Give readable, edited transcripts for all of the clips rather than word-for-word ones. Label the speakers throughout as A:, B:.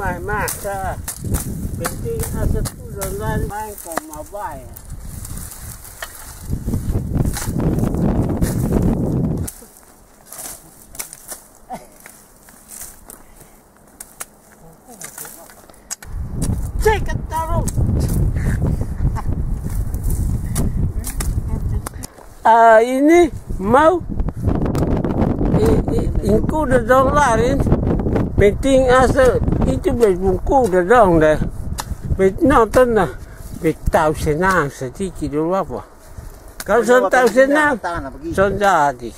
A: mai masa penting asal turun main kau mau bayar. Cek taruh. Ini mau ingku dah dong lain penting asal itu berbungku dah dong dah nonton lah tahu senang sedikit dulu apa kalau tahu senang jadi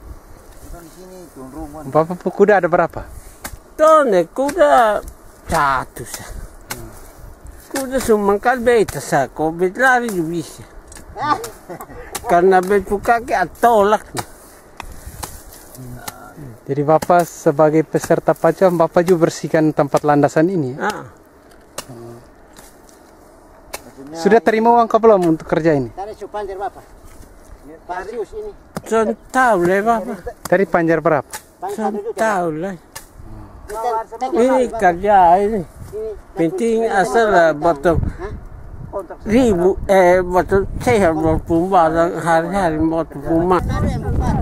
B: Bapak kuda ada berapa?
A: Tuh kuda satu sah kuda sumangkal beta sah kau bet lari juga bisa karena bet kaki tolak.
B: Jadi Bapak sebagai peserta pacuan, Bapak juga bersihkan tempat landasan ini? Sudah terima uang belum untuk kerja ini?
C: Dari Panjar Bapak. Parius ini.
A: Tahu lah Bapak.
B: Dari Panjar berapa?
A: Tahu lah. Ini kerja ini. Penting asal betul. Ribu betul saya berpumpa hari-hari berpumpa.